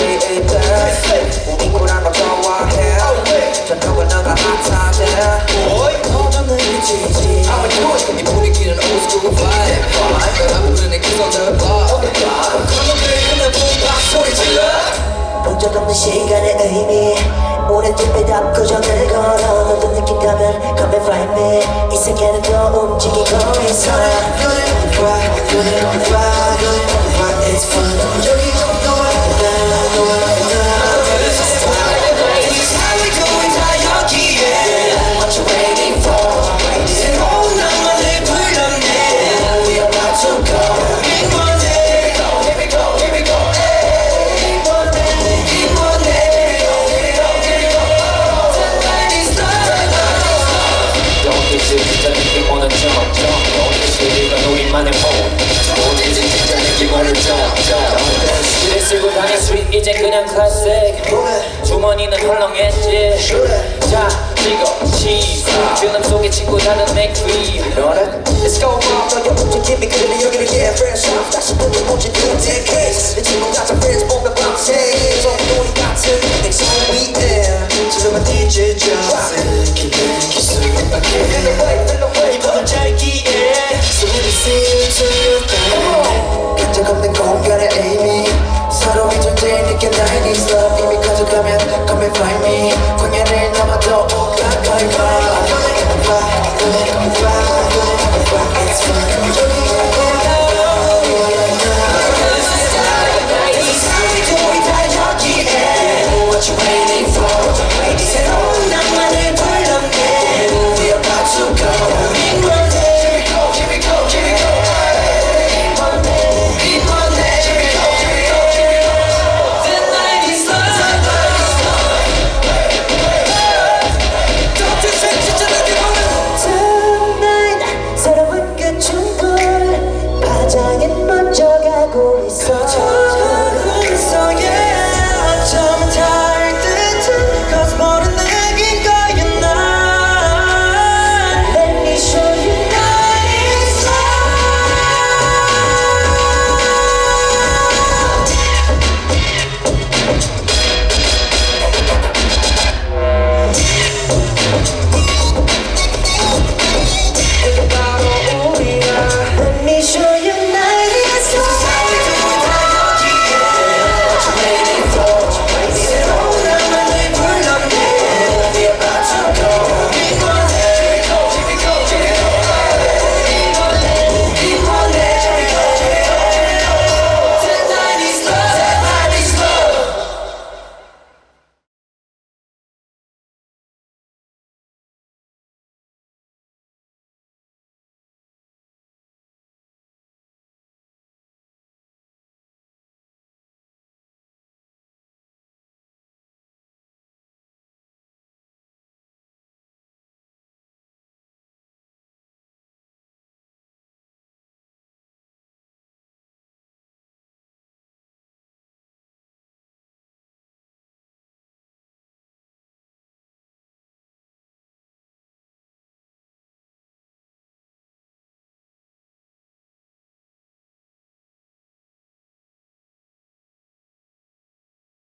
baby 우린 꿀한 거 좋아해 전통은 너가 핫하대 너도 느끼지 이 분위기는 old school vibe 안 부르는 그 손들 봐 건너뛰는 붐박 소리 질러 본적 없는 시간의 의미 오랜 집에 답구정을 걸어 너도 느낀다면 come and find me 이 세계는 또 움직이고 있어 It's fun 여기 너와 나 This is how we do it 다 여기에 What you waiting for 새로운 나만을 불렀네 We about to go 이번에 Here we go Here we go 이번에 어디지 진짜 느낌 오는 점점 어디지 이건 우리만의 봄 어디지 진짜 느낌 오는 점점 길을 쓸고 다닌 스윗 이제 그냥 클래식 주머니는 헐렁했지 자 이거 시작 주름 속에 친구 다른 맥주이 Let's go mom 너의 움직임이 그리는 여기를 yeah fresh off 다시 보기 못진 new decades 내 친구 같은 friends 보면 밤새 정돈이 같은 액션 위에 지금은 DJ Johnson Feel away 이 밤은 짧기에 So we see you to your time 끈적 없는 공간의 Amy 서로의 존재에 느낀 Nineties love 이미 가져가면 come and find me 광야를 넘어도 가까이 와 It's fun This is how we do it 다 여기에 What you waiting